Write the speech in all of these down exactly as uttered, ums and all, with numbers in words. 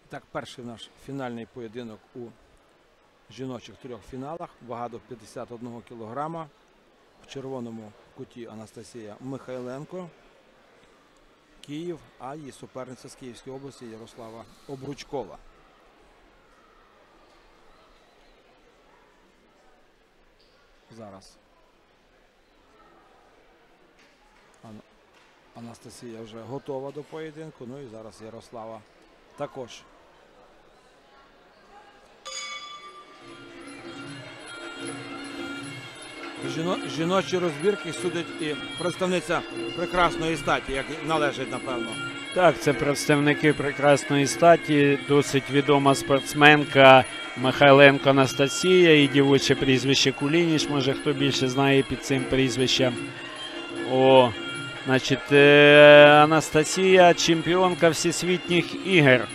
Так, перший наш фінальний поєдинок у жіночих трьох фіналах. Вага до п'ятдесят одного кілограма. В червоному куті Анастасія Михайленко, Київ, а її суперниця з Київської області Ярослава Обручкова. Зараз Анастасія вже готова до поєдинку, ну і зараз Ярослава також. Жіно... Жіночі розбірки судять і представниця прекрасної статі, як належить, напевно. Так, це представники прекрасної статі, досить відома спортсменка Михайленко Анастасія, і дівоче прізвище Кулініч, може хто більше знає під цим прізвищем. О, значить, Анастасія чемпіонка всесвітніх ігор.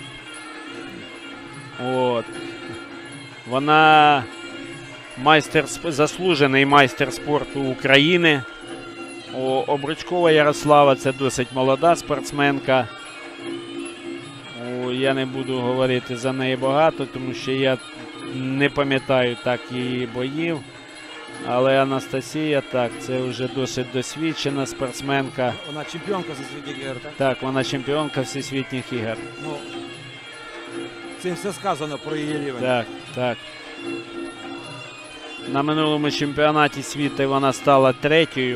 От. Вона майстер, заслужений майстер спорту України. О, Обручкова Ярослава – це досить молода спортсменка. О, я не буду говорити за неї багато, тому що я не пам'ятаю так її боїв. Але Анастасія, так, це вже досить досвідчена спортсменка. Вона чемпіонка всесвітніх ігор, так? Так, вона чемпіонка всесвітніх ігор. Ну, цим все сказано про її рівень. Так, так. На минулому чемпіонаті світу вона стала третьою.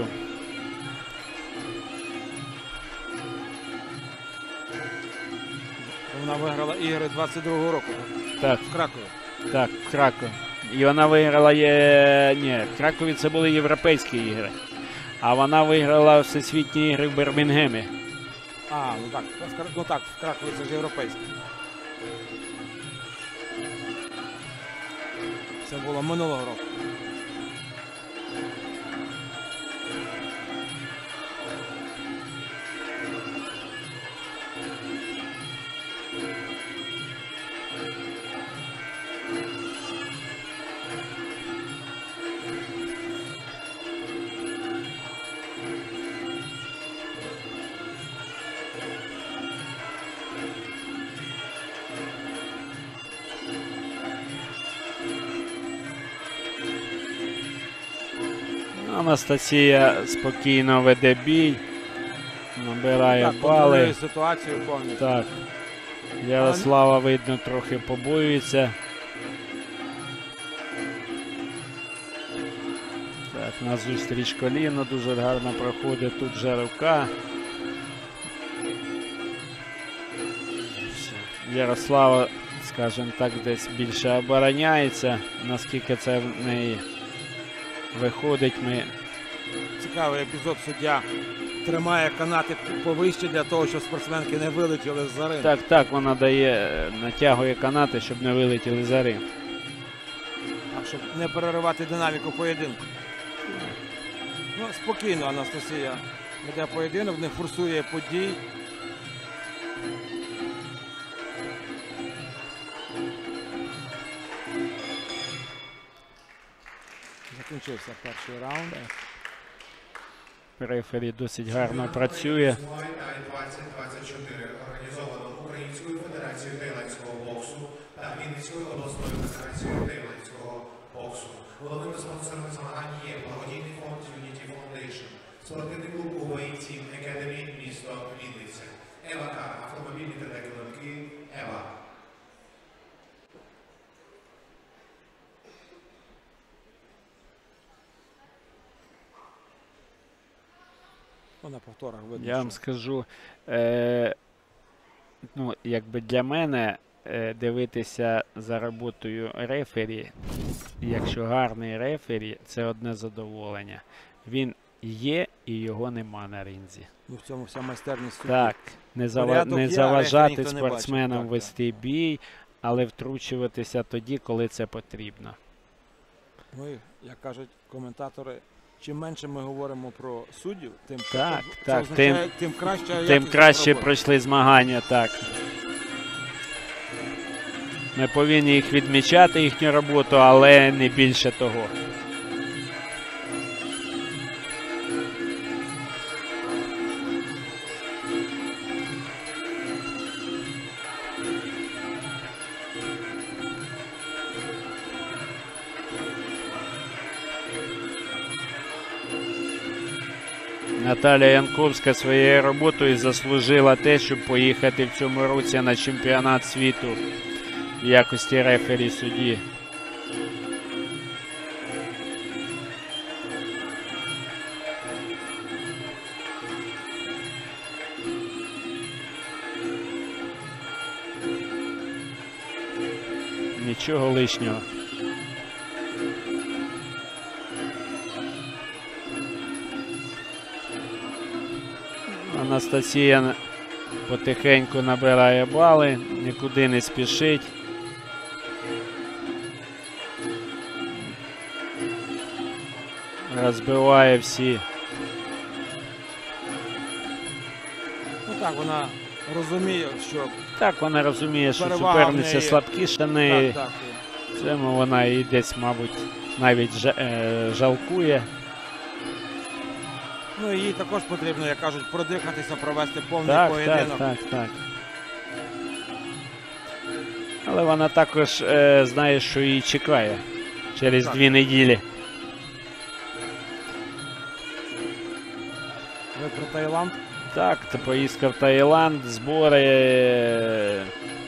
Вона виграла ігри двадцять другого року. Так. В Кракові. Так, в Кракові. І вона виграла, є... ні, в Кракові це були європейські ігри. А вона виграла всесвітні ігри в Бірмінгемі. А, ну так, ну так, в Кракові це ж європейські. Це було минулого року. Анастасія спокійно веде бій, набирає так, бали. Ситуацію повністю. Так. Ярослава, видно, трохи побоюється. Так, назустріч коліно дуже гарно проходить, тут же рука. Ярослава, скажімо так, десь більше обороняється, наскільки це в неї виходить. Ми... Цікавий епізод. Суддя тримає канати повище для того, щоб спортсменки не вилетіли з-за рингу. Так, так, вона дає, натягує канати, щоб не вилетіли за ринг. А щоб не переривати динаміку поєдинку. Ну, спокійно Анастасія веде поєдинок, не форсує подій. Закінчився перший раунд. Рефері досить гарно працює. двадцять двадцять чотири організовано Українською федерацією тайландського боксу та Вінницькою обласною федерацією тайландського боксу. Головними спонсорами змагань є благодійний фонд Unity Foundation, спортивний клуб Увей Тім Academy, місто Вінниця, Ева Кар, автомобільні та килимки Ева. На повторах видно, Я вам що... скажу, е, ну, якби для мене е, дивитися за роботою рефері, якщо гарний рефері, це одне задоволення. Він є і його нема на ринзі. Ну, в цьому вся майстерність судді. Так, не, зава... не є, заважати не спортсменам бачить, вести так, бій, але втручуватися тоді, коли це потрібно. Ну, і, як кажуть коментатори, чим менше ми говоримо про суддів, тим, Так, це так, означає, тим, тим краще, тим краще пройшли змагання, так. Ми повинні їх відмічати, їхню роботу, але не більше того. Наталія Янковська своєю роботою заслужила те, щоб поїхати в цьому році на чемпіонат світу в якості рефері судді. Нічого лишнього. Анастасія потихеньку набирає бали, нікуди не спішить. Розбиває всі. Ну так, вона розуміє, що Так, вона розуміє, що перевага в суперниця неї. слабкіша неї. так, так. Цьому вона і десь, мабуть, навіть жа- е, жалкує. Ну і їй також потрібно, як кажуть, продихатися, провести повний Так, поєдинок. так, так, так. Але вона також е, знає, що її чекає через Так. дві неділі. Ви про Таїланд? Так, це поїздка в Таїланд, збори. е,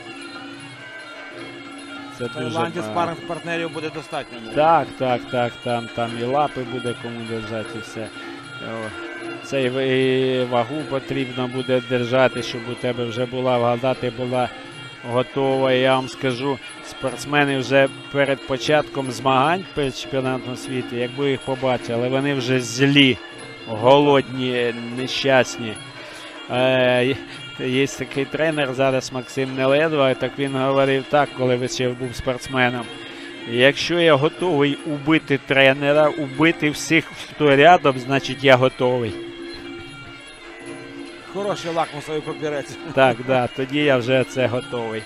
Це В дуже Таїланді багато. спаринг партнерів буде достатньо. Так, так, так, там, там і лапи буде кому держати, і все. О, Це і в- і вагу потрібно буде держати, щоб у тебе вже була, вгадати була готова. І я вам скажу, спортсмени вже перед початком змагань перед чемпіонатом світу, якби їх побачили, вони вже злі, голодні, нещасні. Е, є- Є такий тренер зараз Максим Неледва, так він говорив так, коли ще був спортсменом. Якщо я готовий убити тренера, убити всіх, хто рядом, значить я готовий. Хороший лакмусовий папірець. Так, да, тоді я вже це готовий.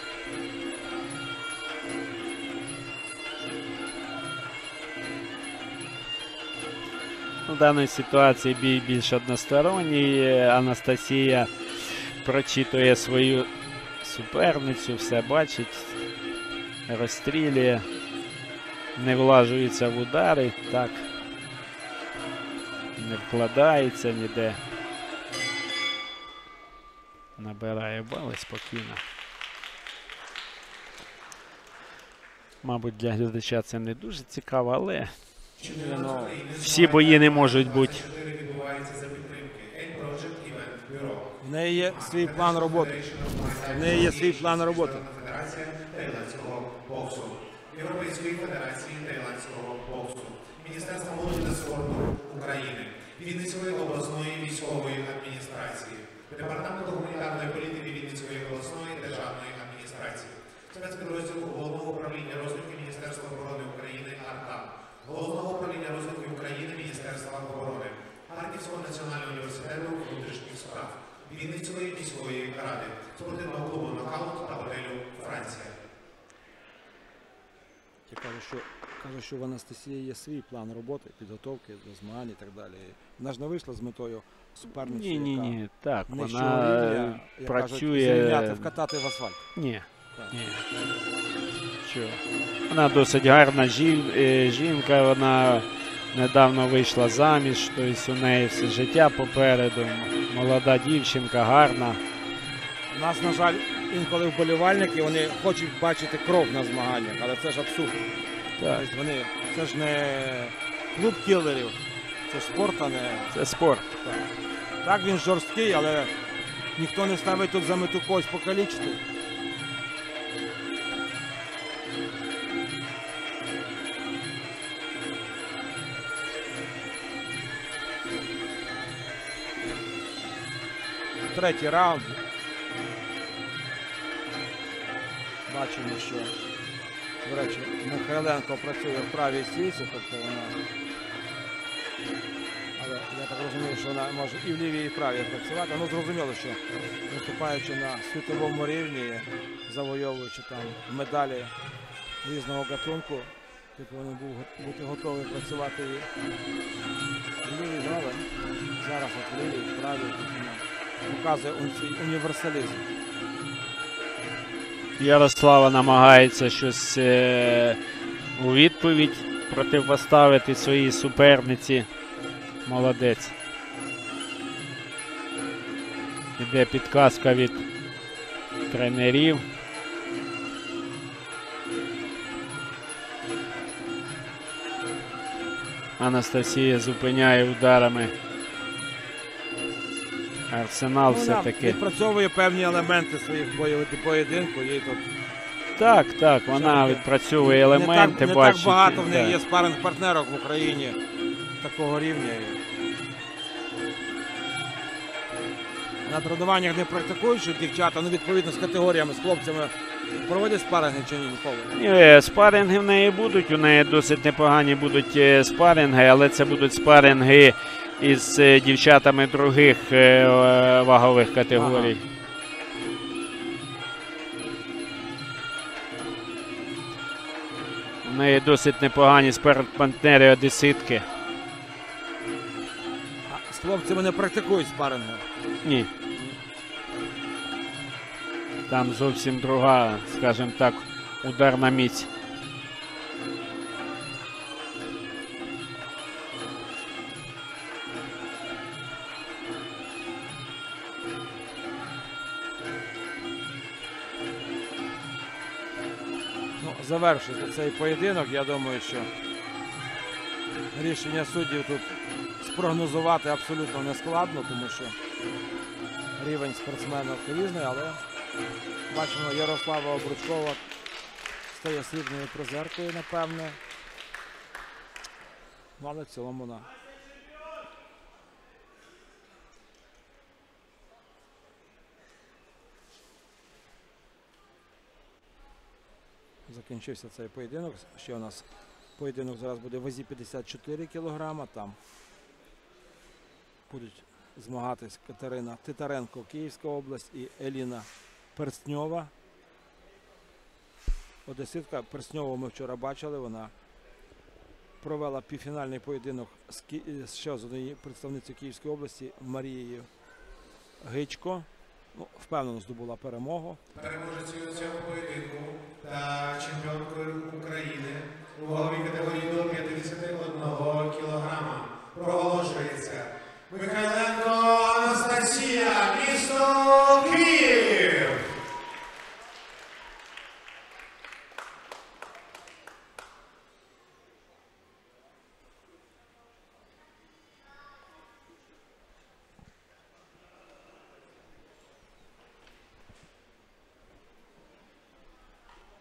У даній ситуації бій більш односторонній. Анастасія прочитує свою суперницю, все бачить, розстрілює, не влажується в удари, так, не вкладається ніде. Набирає бали спокійно. Мабуть, для глядача це не дуже цікаво, але Ну, всі бої не можуть бути. відбувається за підтримки N-Project Event Bureau. в неї є свій план роботи. В неї є свій план роботи. Федерація таїландського боксу, Європейської федерації таїландського боксу, Міністерства молоді та спорту України, Вінницької обласної військової адміністрації, Департаменту гуманітарної політики Вінницької обласної державної адміністрації, спецпідрозділу Головного управління розвитку Міністерства оборони України АРТА, Головного управління розвитку України Міністерства оборони, Харківського національного університету внутрішніх справ, Вінницької міської ради, спортивного клубу «Нокаут» та готелю «Франція». Я кажу, що, кажу, що в Анастасії є свій план роботи, підготовки до змагань і так далі. Вона ж не вийшла з метою суперниці, Ні, ні, яка ні, так, нижчого вона рівня, як кажуть, працює. зрівняти, вкатати в асфальт. Ні, Так. ні. Що? Вона досить гарна жін- е, жінка, вона недавно вийшла заміж, тобто у неї все життя попереду. Молода дівчинка, гарна. У нас, на жаль, інколи вболівальники, вони хочуть бачити кров на змаганнях, але це ж абсурд. Так, Тобто вони, це ж не клуб кілерів, це ж спорт, а не... це спорт. Так. Так, він жорсткий, але ніхто не ставить тут за мету когось покалічити. Третій раунд. Бачимо, що, до речі, Михайленко працює в правій стійці, тобто вона... Але я так розумію, що вона може і в лівій, і в правій працювати. Ну, зрозуміло, що виступаючи на світовому рівні, завойовуючи там медалі різного гатунку, ти повинен був го- бути готовий працювати і в лівій, але зараз от в лівій, в правій, тут вона показує он свій універсалізм. Ярослава намагається щось е, у відповідь противоставити своїй суперниці. Молодець. Іде підказка від тренерів. Анастасія зупиняє ударами. Арсенал Вона все-таки. відпрацьовує певні елементи своїх бойових поєдинку. Їй тут Так, так, вона відпрацьовує елементи, не так, не бачить. так багато в неї так. є спаринг-партнерок в Україні такого рівня. На тренуваннях не практикують, що дівчата, ну відповідно з категоріями, з хлопцями проводять спаринги чи ні ніколи? Ні, спаринги в неї будуть, у неї досить непогані будуть е, спаринги, але це будуть спаринги із е, дівчатами других е, е, вагових категорій. Ага. У неї досить непогані спаринг-партнери одеситки. А з хлопцями не практикують спаринги. Ні. Там зовсім друга, скажімо так, ударна міць. Ну, завершується цей поєдинок. Я думаю, що рішення суддів тут спрогнозувати абсолютно не складно, тому що рівень спортсменів різний, але бачимо, Ярослава Обручкова стає срібною призеркою, напевне. Ну, але в цілому вона закінчився цей поєдинок. Ще у нас поєдинок зараз буде в вазі п'ятдесят чотири кілограма. Там будуть змагатись Катерина Титаренко, Київська область, і Еліна Перстньова. Одеситка Перстньову ми вчора бачили. Вона провела півфінальний поєдинок з, Ки... з ще з однією представницею Київської області Марією Гичко. Ну, впевнено здобула перемогу. Переможецею у цьому поєдинку та чемпіонкою України у ваговій категорії до п'ятдесят один кілограма проголошується Михайленко